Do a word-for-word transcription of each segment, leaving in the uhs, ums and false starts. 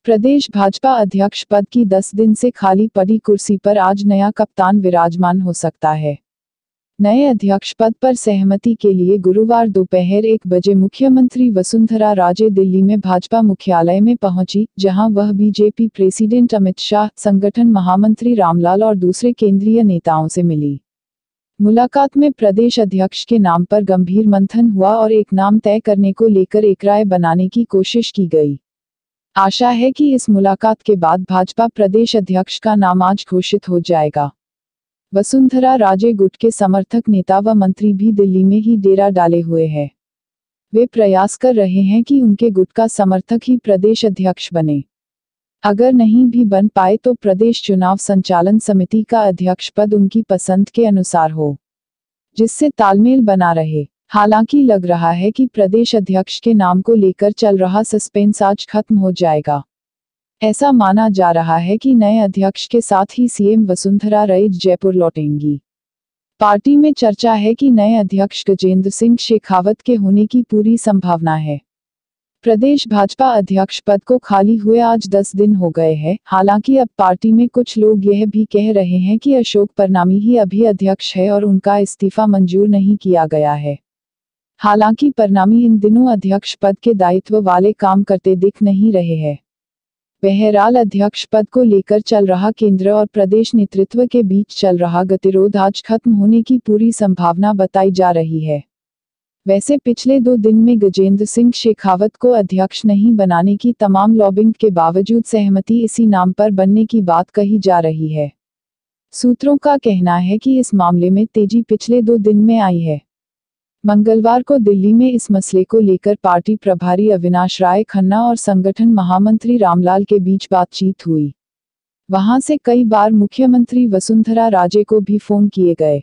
प्रदेश भाजपा अध्यक्ष पद की दस दिन से खाली पड़ी कुर्सी पर आज नया कप्तान विराजमान हो सकता है। नए अध्यक्ष पद पर सहमति के लिए गुरुवार दोपहर एक बजे मुख्यमंत्री वसुंधरा राजे दिल्ली में भाजपा मुख्यालय में पहुंची, जहां वह बीजेपी प्रेसिडेंट अमित शाह, संगठन महामंत्री रामलाल और दूसरे केंद्रीय नेताओं से मिली। मुलाकात में प्रदेश अध्यक्ष के नाम पर गंभीर मंथन हुआ और एक नाम तय करने को लेकर एक राय बनाने की कोशिश की गई। आशा है कि इस मुलाकात के बाद भाजपा प्रदेश अध्यक्ष का नाम आज घोषित हो जाएगा। वसुंधरा राजे गुट के समर्थक नेता व मंत्री भी दिल्ली में ही डेरा डाले हुए हैं। वे प्रयास कर रहे हैं कि उनके गुट का समर्थक ही प्रदेश अध्यक्ष बने। अगर नहीं भी बन पाए तो प्रदेश चुनाव संचालन समिति का अध्यक्ष पद उनकी पसंद के अनुसार हो, जिससे तालमेल बना रहे। हालांकि लग रहा है कि प्रदेश अध्यक्ष के नाम को लेकर चल रहा सस्पेंस आज खत्म हो जाएगा। ऐसा माना जा रहा है कि नए अध्यक्ष के साथ ही सीएम वसुंधरा राजे जयपुर लौटेंगी। पार्टी में चर्चा है कि नए अध्यक्ष गजेंद्र सिंह शेखावत के होने की पूरी संभावना है। प्रदेश भाजपा अध्यक्ष पद को खाली हुए आज दस दिन हो गए हैं। हालांकि अब पार्टी में कुछ लोग यह भी कह रहे हैं कि अशोक परनामी ही अभी अध्यक्ष है और उनका इस्तीफा मंजूर नहीं किया गया है। हालांकि परनामी इन दिनों अध्यक्ष पद के दायित्व वाले काम करते दिख नहीं रहे हैं। बहरहाल अध्यक्ष पद को लेकर चल रहा केंद्र और प्रदेश नेतृत्व के बीच चल रहा गतिरोध आज खत्म होने की पूरी संभावना बताई जा रही है। वैसे पिछले दो दिन में गजेंद्र सिंह शेखावत को अध्यक्ष नहीं बनाने की तमाम लॉबिंग के बावजूद सहमति इसी नाम पर बनने की बात कही जा रही है। सूत्रों का कहना है कि इस मामले में तेजी पिछले दो दिन में आई है। मंगलवार को दिल्ली में इस मसले को लेकर पार्टी प्रभारी अविनाश राय खन्ना और संगठन महामंत्री रामलाल के बीच बातचीत हुई। वहां से कई बार मुख्यमंत्री वसुंधरा राजे को भी फोन किए गए।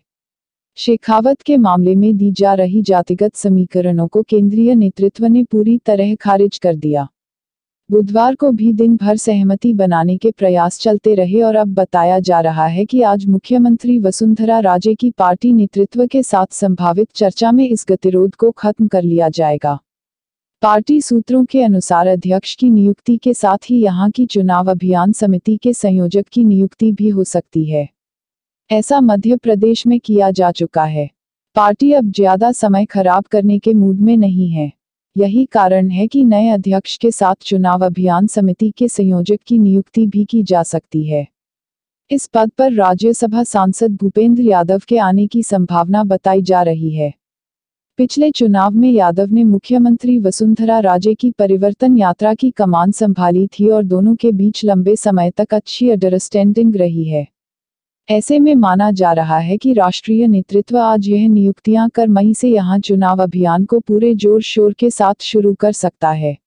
शेखावत के मामले में दी जा रही जातिगत समीकरणों को केंद्रीय नेतृत्व ने पूरी तरह खारिज कर दिया। बुधवार को भी दिन भर सहमति बनाने के प्रयास चलते रहे और अब बताया जा रहा है कि आज मुख्यमंत्री वसुंधरा राजे की पार्टी नेतृत्व के साथ संभावित चर्चा में इस गतिरोध को खत्म कर लिया जाएगा। पार्टी सूत्रों के अनुसार अध्यक्ष की नियुक्ति के साथ ही यहां की चुनाव अभियान समिति के संयोजक की नियुक्ति भी हो सकती है। ऐसा मध्य प्रदेश में किया जा चुका है। पार्टी अब ज्यादा समय खराब करने के मूड में नहीं है। यही कारण है कि नए अध्यक्ष के साथ चुनाव अभियान समिति के संयोजक की नियुक्ति भी की जा सकती है। इस पद पर राज्यसभा सांसद भूपेंद्र यादव के आने की संभावना बताई जा रही है। पिछले चुनाव में यादव ने मुख्यमंत्री वसुंधरा राजे की परिवर्तन यात्रा की कमान संभाली थी और दोनों के बीच लंबे समय तक अच्छी अंडरस्टैंडिंग रही है। ऐसे में माना जा रहा है कि राष्ट्रीय नेतृत्व आज यह नियुक्तियां कर मई से यहां चुनाव अभियान को पूरे जोर शोर के साथ शुरू कर सकता है।